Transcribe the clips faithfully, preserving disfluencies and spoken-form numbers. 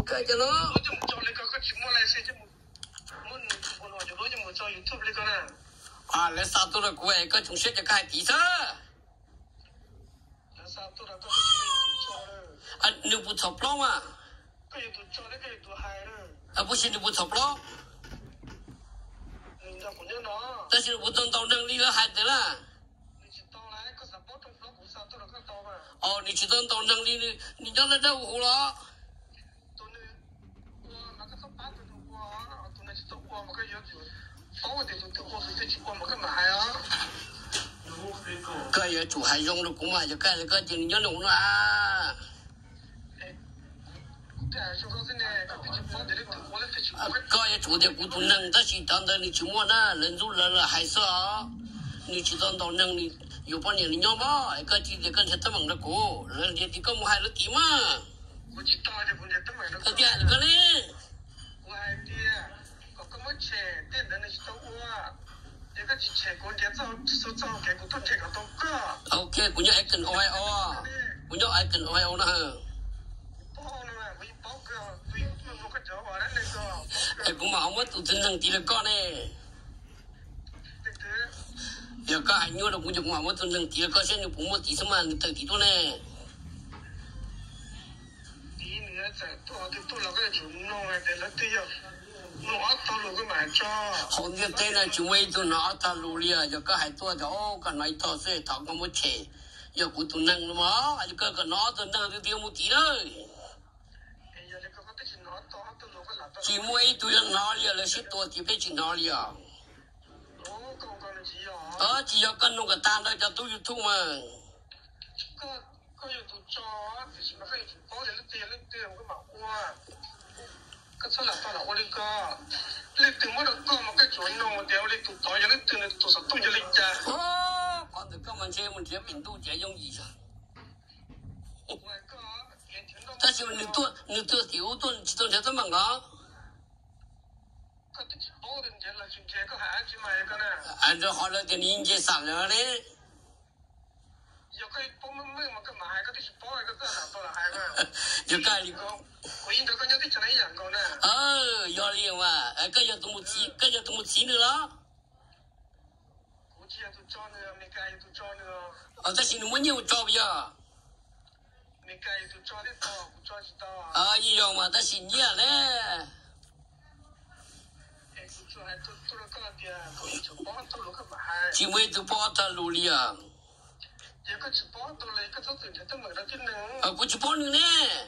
cái cho nó à lấy sao tôi là quay cái chúng sẽ cho cái tí sao anh nếu不炒不嘛啊不是你不炒不但是我等到能力了还得了哦你去等到能力你你让他在乎了cái giờ chủ hay dùng được cũng mà cho cái cái chuyện nhớ đúng là cái giờ chủ thì cũng tụi nâng ta chỉ tận đây chỉ mua đó lần du là là hay sao你chỉ tận到能你有半年你要嘛cái chuyện thì cái chuyện tâm được cô lần thì có một hai lần tí mà cái chuyện cái này ok cũng như ai cần oi o cũng như ai cần oi o nè ai cũng mà không mất tụi thân thằng tí là con này giờ có ai nhớ được cũng dùng mà mất tụi thằng tí là con sẽ được cũng mất tí xem mà từ tí thôi nè hôm nay tên là chúng tôi tụi nó ta lù lìa giờ có hai tuổi đó còn nói to sẽ thằng có một trẻ giờ cũng tụi nâng luôn mà anh cứ còn nó tụi nâng tiêu một tí thôi chỉ mỗi tụi nó lìa là sẽ tuổi thì phải chỉ nó lìa ờ chỉ có cần nó cái tan đó cho tôi YouTube mà cái số là tao là ô linh co, lịch từng mỗi lần co một cái chuỗi nông một đeo lịch tụt tỏi giờ lịch từng lịch tụt sập tung giờ lịch cha. Ô, còn được các bạn chơi mình chơi bình tu chơi dùng gì sao? ta chỉ mình tu mình tu tiểu tu chỉ tu chơi tao bằng đó. cái chỉ bao đến giờ là chuyện chơi có hại chứ mày cái này. anh rồi họ là tiền in chơi sẵn rồi đấy. giờ cái bao nhiêu mấy mà cái mày cái chỉ bao cái cái là bao là hại mà. giờ cái đi con. ờ do liền mà cái giờ tụi một chỉ cái giờ tụi một chỉ nữa đó ờ ta xin muốn nhiều cho bây giờ ờ gì rồi mà ta xin nhiều đấy chỉ mới tụi bỏ ta lù lìa ờ cũng chỉ bỏ nữa nè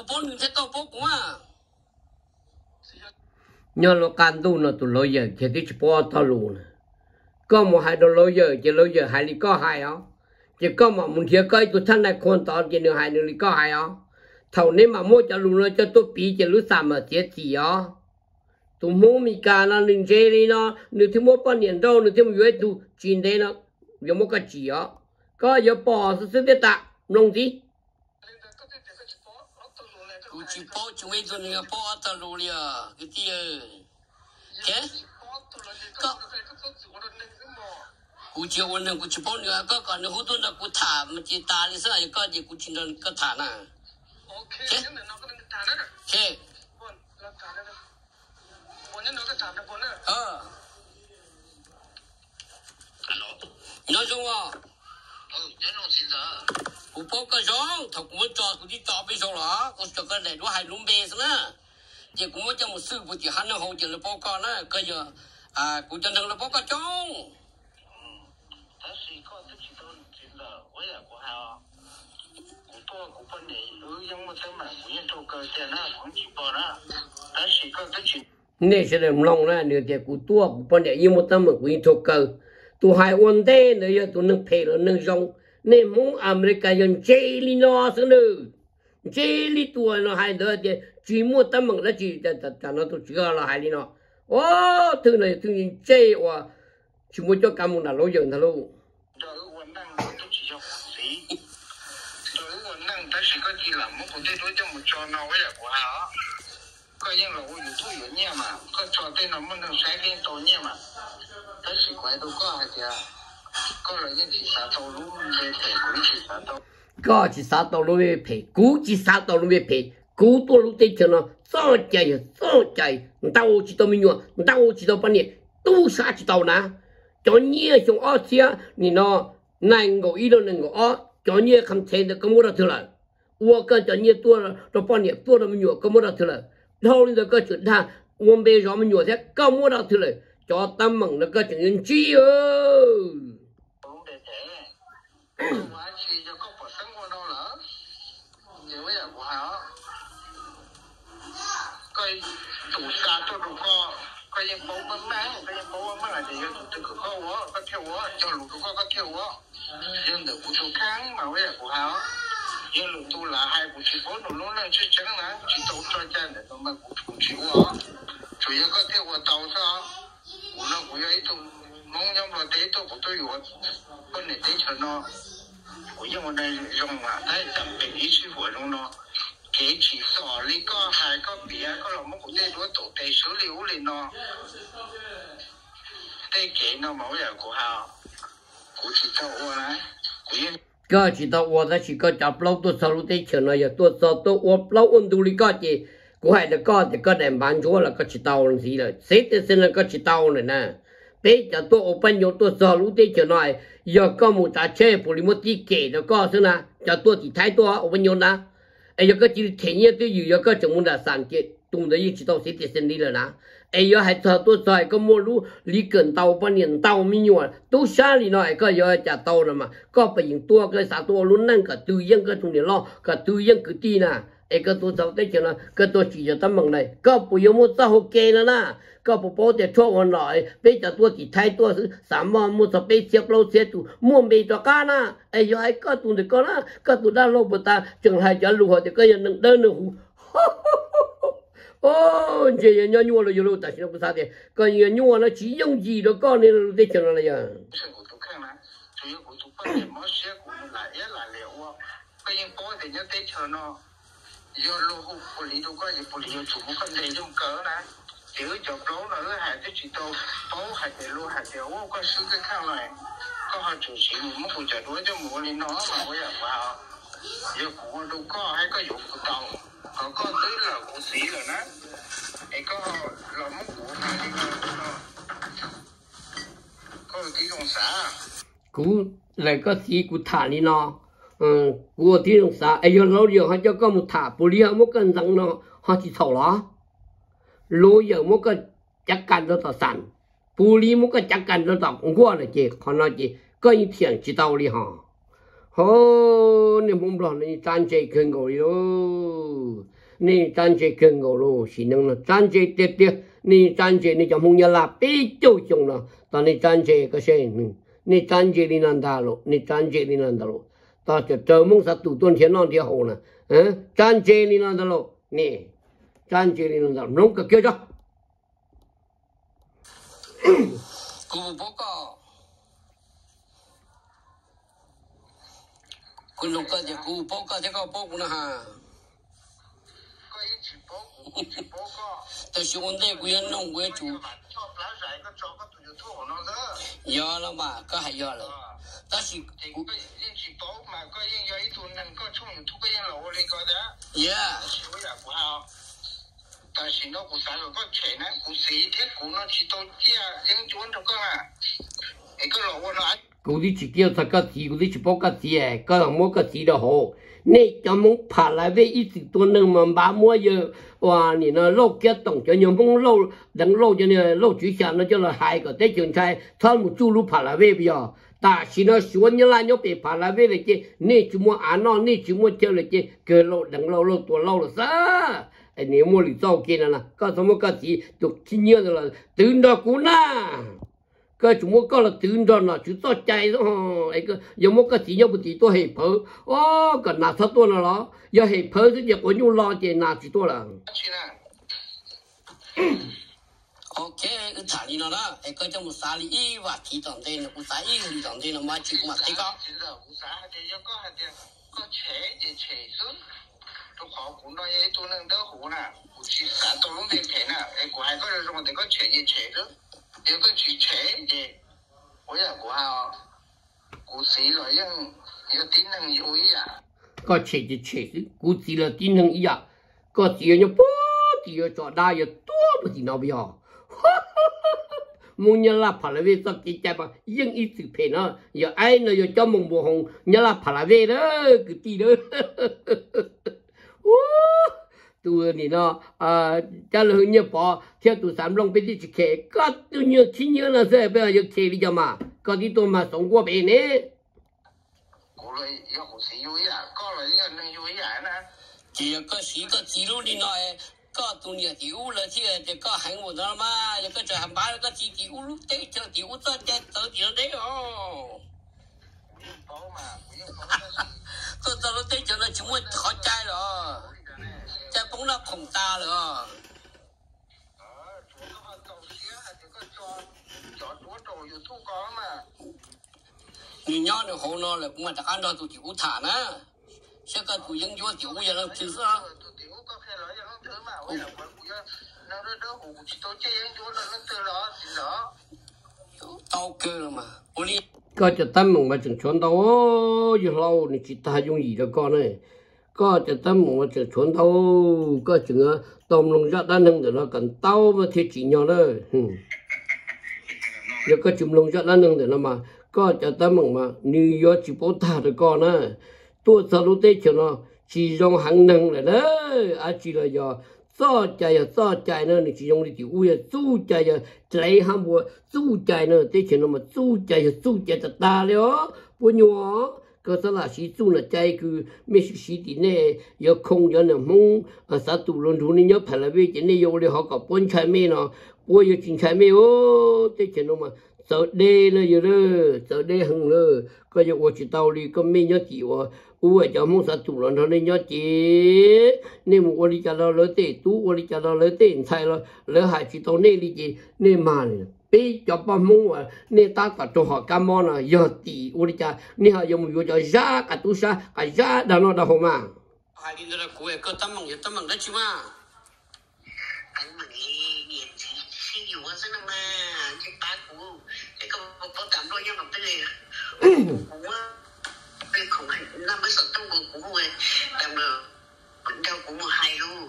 nhớ lo can tu nó tụ lối giờ chỉ thích bỏ thao lù nè có một hai đôi lối giờ chỉ lối giờ hai lý có hai ó chỉ có một muốn thiệt cái tụ thân này con tao chỉ nửa hai nửa lý có hai ó thầu nếu mà mua cho lù nó cho tôi bị chỉ lú sàm mà chết gì ó tụ mua mi cả nó nên chơi đi nó nửa thứ mua bao nhiêu đâu nửa thứ mua vậy tụ chuyện đấy nó giờ mua cái gì ó có giờ bỏ sự sự ta nông gì chỉ bỏ chúng ấy tụi nó bỏ tao lù lìa cái gì thế có cú chiềuวันนึงกูchỉ bỏ nữa có còn nữa hút tuần làกูthả mà chỉ ta đi sao có gìกูchỉ nên có thả nè thế thế ờ nói chung àกูบอกก็ร้องถ้ากูไม่จอดกูที่จอดไปส่งหรอกูจะก็ได้ด้วยให้ลุงเบสนะเดี๋ยวกูไม่จะมาซื้อกูจะหันห้องจะเลยบอกก่อนนะก็จะอ่ากูจะนั่งเลยบอกก็จ้อง但是ก็自己都知道我也不好กูตัวกูเป็นเด็กเออยังไม่ทำมันกูยังตัวเกิดแต่หน้าของจีบนะ但是ก็自己นี่ใช่เลยมึงลองนะเนี่ยแต่กูตัวกูเป็นเด็กยังไม่ทำมันกูยังตัวเกิดตัวหายวันเด้เนี่ยตัวนึงเพลแล้วนึงจงnên muốn America dân chơi li nó xứ nữ chơi li tuổi nó hay đỡ chứ chỉ mua tấm bằng là chỉ cho cho nó tôi chưa là hay li nó ô thứ này thứ gì chơi và chỉ mua cho cam một là lối dần thôi luôn coi như là tôi tôiอยู่เนี่ยมาก็จอดเป็นมันต้องใช้เรื่องตัวเนี่ยมาแต่สิควายตัวก็ให้เดียวก็เลยยังจีสาตัวรู้ไม่เพกูจีสาตัวก็จีสาตัวรู้ไม่เพกูจีสาตัวรู้ไม่เพ cú tua lúc tết cho nó sao chạy sao chạy tao chỉ tao mình nhua tao chỉ tao bao nhiêu tu sa chỉ tao na cho nhiều trong ở xia ni nó này ngồi ý đâu này ngồi ở cho nhiều không thấy được cái mua ra thừa lại uo cái cho nhiều tua rồi bao nhiêu tua rồi mình nhua cái mua ra thừa lại thôi bây giờ cái chuyện thà uông bê rồi mình nhua thế cái mua ra thừa lại cho tâm mừng nó cái chuyện chi ơi coi thủ xa cho đủ co coi những bố bấm má coi những bố bấm má là gì từ cửa khâu á có theo á cho lũ có có theo á nhưng được một số kháng mà bây giờ của họ nhưng lũ tu là hai bộ chỉ bố nó nó là chưa chắc là chỉ tổ cho chân để nó mà cũng chịu á chủ yếu có theo tàu sao của nó của ấy tôi mong nhau là thế tôi của tôi rồi con này thế cho nó của những con này dùng mà thấy tầm tình ý sư của nó cái chỉ sò lý có hai có bia có lòng một cái đũa tổ tây số liệu lên nó đây cái nó máu giờ của họ của chỉ tao qua này cái chỉ tao qua đó chỉ có chập lâu tôi sau lúc tết chờ nó giờ tôi sau tôi qua lâu ôn đủ lý có gì của hai đứa con thì có đèn bán chúa là có chỉ tao làm gì rồi xét thì xin là có chỉ tao này nè bây giờ tôi open nhiều tôi sau lúc tết chờ nó giờ có một trà chơi phụ lý một tí kể đó có thế nào cho tôi thì thấy tôi open nhiều nè ai giờ cái chỉ thể hiện tôi giờ cái trong môn là sản chết tung đấy chỉ tao sẽ tiết sinh đi rồi nè ai giờ hay cho tôi xài có mua lú lý cần tàu bao nhiêu tàu mi nhiều tôi xa đi nói cái giờ trả tàu rồi mà có phải những tua cái sao tôi luôn năng cả tư nhân cái trong này lo cả tư nhân cứ ti nè ai cái tôi sao đấy cho nó cái tôi chỉ cho tấm bằng này có bây giờ một xã hội kê nữa nè có bộ bộ để cho họ nói bây giờ tôi chỉ thấy tôi sắm mà mua sắm bây giờ lâu xe tu mua bây giờ cá na ai giờ ai có tu được con na có tu đã lâu bữa ta chẳng hay cho lúa thì cái gì nâng đơn nữa ô chị nhớ nhua rồi rồi ta xin không sao thì cái gì nhua nó chỉ dùng gì đó con nên để cho nó là giờ giờ lô hụt của lý đâu có gì của lý chủ một vấn đề trong cỡ nè chứ cho bố nó là hai cái chỉ tao bố hai cái lô hai cái ô có sự cái khác này có họ chủ sĩ một phụ trợ đối cho một lý nó mà bây giờ vào giờ của đâu có hay có dụng của tàu có có tới là của sĩ rồi nè ấy có là mất của hai cái có cái dòng xã cú lại có sĩ của thả đi nó ừ của thì dòng xã ấy giờ lâu giờ họ cho có một thả bù lý họ một cái răng nó họ chỉ thầu đó lối giờ một cái chắc chắn nó tạo sản, bù lý một cái chắc chắn nó tạo qua là gì, còn nói gì, có những thiện chỉ tao đi họ, hô, nên mong rằng nên tranh chơi kinh ngồi đó, nên tranh chơi kinh ngồi đó, chỉ năng là tranh chơi tiệt tiệt, nên tranh chơi nên chẳng mong nhà là bị châu chung là, ta nên tranh chơi cái gì, nên tranh chơi đi năn đà lộ, nên tranh chơi đi năn đà lộ, ta chỉ chờ mong sát tụ tuân thiên non thiên hồ nè, tranh chơi đi năn đà lộ, nè. Tranh chơi lên là nông cái kia cho, cô bố có, cô nông cái gì cô bố có thế có bố cũng là ha, có ít chỉ bố chỉ bố có, tôi xuống đây quyền nông quyền chủ, cho lá rải có cho có tụi thô nó đó, giờ là mà có hay giờ là, ta chỉ có ít chỉ bố mà có ít giờ ít tụi nên có chung thu cái gì là ô đi coi đó, yeah, chỉ có là của họ.但是nó cũng sản xuất có thể này cũng sĩ thiết cũng nó chỉ tôi chia những chuyện cho con à, cái cái lỗ nó cô đi chỉ kêu thật cái gì, cô đi chỉ bảo cái gì à, cái là mua cái gì đó hồ, nè cho mong phá lại với ít tuổi nữa mà ba mua giờ, và nè nó lâu kết tổng cho nhiều mong lâu, đằng lâu cho nè lâu chủ sản nó cho là hai cái tết trường trai, thằng một chú lú phá lại với bây giờ, ta chỉ nó xuống như là nhớ bị phá lại với lại chứ, nè chỉ mua ăn nó nè chỉ mua chơi lại chứ, cái lâu đằng lâu lâu tuổi lâu là sao? nếu mua lý do kia là có什么个gì được kinh nghiệm rồi là tự đó cũng na cái chúng mua có là tự đó là chúng tôi chạy đó ấy cái giờ mua cái gì nhau một tí tôi hệ phở ô cái nào thắt tôi là đó giờ hệ phở thì giờ có nhiều lo gì nào chỉ tôi là ok cái thằng này nó đó cái trong một xã lý và thị trường thế nó cũng xã lý thị trường thế nó mà chỉ mà thế có có chế để chế xuống họ cũng nói ấy tôi nên đỡ hủ nè, chỉ sản tôi lúc đi thế nè, ấy của hai có được rồi thì có chế gì chế đó, nếu có chỉ chế gì, của nhà của họ, của sĩ rồi nhưng, nhưng tín năng yếu ý à, có chế gì chế, của sĩ là tín năng ý à, có tiền nhá bố tiền cho đa giờ tua bữa gì nào bây giờ muốn nhớ là phải là về sao cái trái bằng nhưng ít sự phê nó giờ ai nó giờ cho mông bùa hồng nhớ là phải là về đó cứ tí đó tôi này nó à cha là hướng nhớ bỏ theo tôi sắm long bên đi chỉ kể có tôi nhớ khi nhớ là sẽ bây giờ kể đi cho mà có đi tôi mà sống qua bên này cô lấy yêu một xí vui à có lấy yêu nên vui à nè chỉ có xí có xí luôn đi nói có tụi nhiều tiểu là chứ chỉ có hành một đó mà có chờ hàng bán có chỉ tiểu lúc đấy chờ tiểu tới tới tới tiểu đấy oh tôi tôi lúc đấy chờ là chúng mình khó trai rồi trai bóng nó khổng ta rồi người nhỏ này hồ nó là cũng mà chắc ăn đó tụi tiểu thả nè sẽ có tụi dân chúa tiểu bây giờ là thứ sao tao cơ mà có cho tâm mong mà chừng chuẩn đâu giờ lâu thì chỉ ta dùng gì đó con này có cho tâm mong mà chừng chuẩn đâu có chừng tôm lông ra đan nâng để nó cần tao mà thiết chỉ nhau đó giờ có chùm lông ra đan nâng để nó mà có cho tâm mong mà New York chỉ bố ta được con á tôi sao lúc đấy cho nó chỉ dùng hàng nâng là đó à chỉ là giờ so chạy giờ so chạy nữa thì chỉ dùng đi tiểu uya su chạy giờ chạy ham bùa su chạy nữa thế cho nó mà su chạy giờ su chạy thật ta đó bùa nhỏ cơ sở là sĩ su là chạy cứ mấy sĩ thì nè giờ không giờ nó mong à sao tụ luôn thu này nhớ phải là vì cái này giờ để họ có bốn chạy mê nó bùa giờ chín chạy mê ô thế cho nó mà sợ đê nữa giờ đó sợ đê hằng nữa có giờ我知道哩个没有几我我叫梦啥做了他那要接你我哩家到了得都我哩家到了得菜了了还知道那里的那嘛呢被叫把梦啊你打个做好干嘛呢要地我哩家你还有没有叫啥个都啥个啥的那的好嘛还领着了国外个当梦也当梦的去嘛 anh mà nghe nghe xin nhiều hơn rất là mà cái ba của cái con con cảm đôi nhau ngọc tươi của cái khủng hành năm mươi sáu trong của của người cảm được cũng đâu cũng một hai luôn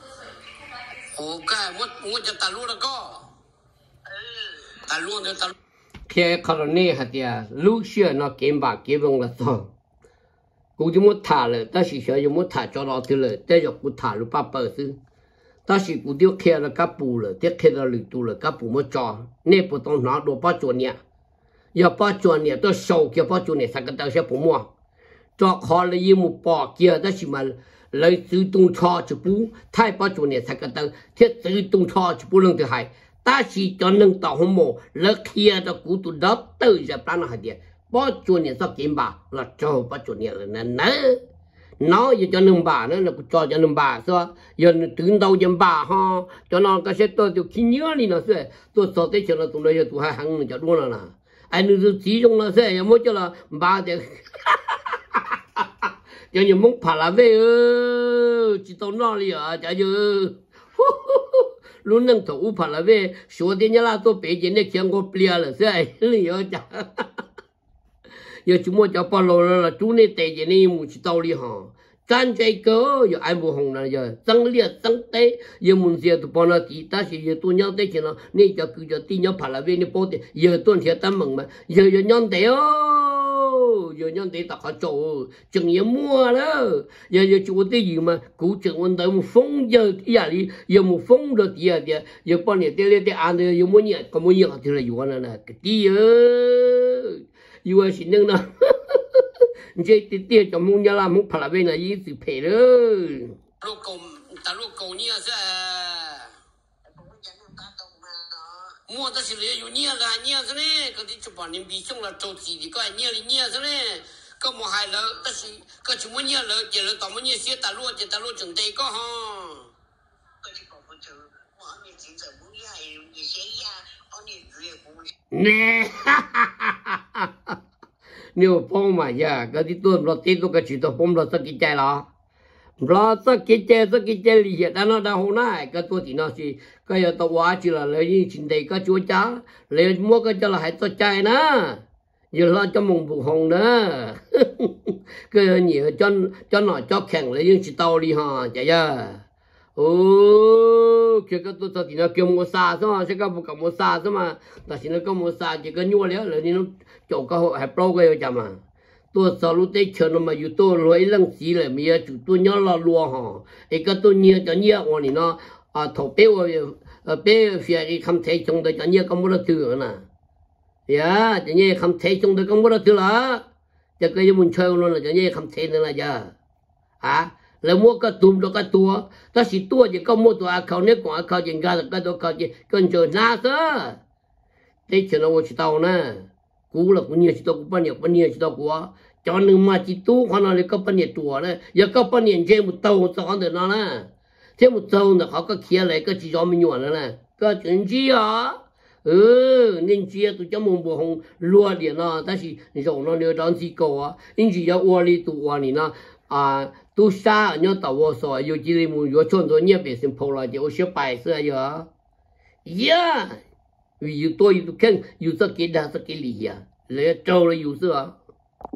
ồ cái muốn muốn cho ta luôn đó có ta luôn cho ta khi colony hạt địa lúc xưa nó kiếm bạc kiếm vong là sao cũng chỉ muốn thả rồi ta chỉ sợ muốn thả cho nó thôi rồiแต่giờ cũng thả lúc ba bờ xứ ta chỉ cũng tiêu kia là các bù rồi tiêu kia là lưỡi tu rồi các bù mới cho nên bù tông nó đồ bao chuẩn nhỉ giờ bao chuẩn nhỉ tôi sầu kia bao chuẩn nhỉ sao cái tao sẽ bù mua cho khó là yêu một bỏ kia ta chỉ mà lấy tự tung cho chỉ bù thay bao chuẩn nhỉ sao cái tao thiết tự tung cho chỉ bù lưng thứ hai ta chỉ cho nâng tàu hôm mồ lấy kia đó cú tụ đó từ giờ plan hạt địa bao chuẩn nhỉ sao kiếm bạc là cho bao chuẩn nhỉ là nên nè nó giờ cho nâng bà nữa là cho cho nâng bà sao giờ từ đầu cho bà ha cho nó cái sẽ tôi tôi khi nhớ đi nó sẽ tôi sợ tới cho nó tụi nó giờ tụi hai hàng cho luôn là nè anh nữ chỉ trong nó sẽ giờ mới cho là bà thì giờ nhiều muốn phải là về chỉ tao nó đi à chả giờ luôn nâng thủ phải là về số tiền như là tôi bé chỉ này chẳng có bia là sẽ giờ chả giờ chúng moi cho bao lâu là chú này tệ gì này muốn chỉ tao đi hả tranh chạy cớ giờ anh bố hồng là giờ tăng liệt tăng tế giờ muốn giờ tụi bọn nó thì ta chỉ giờ tôi nhau tế chỉ nó nên cho cứ giờ tin nhau phải là về nên bố thì giờ tôi sẽ tâm mừng mà giờ giờ nhau tế ô giờ nhau tế ta khó chỗ chừng giờ mua đó giờ giờ chú tế gì mà cú chừng vấn đề một phong giờ thì giờ đi giờ một phong rồi thì giờ giờ bọn này tế lên tế ăn rồi giờ muốn nhẹ có muốn nhẹ thì là gì nữa nè cái gì yêu xin nâng nào, vậy thì tiền cho mua nhà làm mua phải là bên này gì sự phê đó. Lúc cầu, ta lúc cầu nhiều sao? Mua ta chỉ lấy nhiều nhiều là nhiều thế này, cái chụp ảnh niệm bị xong là trâu chỉ thì có nhiều là nhiều thế này, có một hai lỡ, ta chỉ có chụp mua nhiều lỡ, chỉ là tao mua nhiều xíu ta luôn, chỉ ta luôn chừng tây có ha. Nè, nếu phong mà giờ cái gì tôi lo tiền tôi cái chuyện tôi phong lo sao cái trái lo, lo sao cái trái sao cái trái lý hiện nó đã hôm nay cái tôi thì nó chỉ cái giờ tôi hóa chỉ là lấy những chuyện đấy cái chúa cha lấy mua cái cho là hãy tôi trái nữa, giờ lo cho mùng bù hồng nữa, cái nhiều cho cho nó cho kẹng lấy những chuyện tao đi ha, chả giờ. ô cái cái tôi thì nó kêu mua sa sao mà cái cái bộ cầm mua sa sao mà ta chỉ nó có mua sa chỉ có nhua léo rồi nó chỗ cái hội hay pro cái chả mà tôi sau lúc tết chơi nó màอยู่tôi lối lăng xí là mi chủ tôi nhớ là lúa hả cái cái tôi nhớ cho nhớ của你nó à thầu béo à béo phía cái không thể trồng được cho nhớ không có được thứ nữa nè ya cho nhớ không thể trồng được không có được thứ là cho cái muốn chơi luôn là cho nhớ không thể nữa là giờ à là mua cái tùm đó cái tua ta chỉ tua chỉ có mua tua khâu nếu còn khâu chỉ ra cái đó khâu chỉ cần chờ na đó thế cho nó chỉ tao nè cú là cú nhiều chỉ tao cú bao nhiêu bao nhiêu chỉ tao quá cho nên mà chỉ tu khoan là có bao nhiêu tua nè giờ có bao nhiêu chơi một tàu cho được nó nè thế một tàu là họ có kia lại có chỉ cho mình nhuận nữa nè có chuyện gì à ừ nên chia tụi cháu muốn bổ hồng lúa điện nó ta chỉ rồi nó nếu đón gì cầu á nên chỉ có uo đi tụ uo này nó à tu sa nhớ tàu vô soi yêu chỉ muốn yêu chọn rồi nhớ bị xem phô là chỉ ở phía bài xưa giờ yeah vì yêu tôi yêu khen yêu rất cái đa rất cái lý à lấy trâu là yêu xưa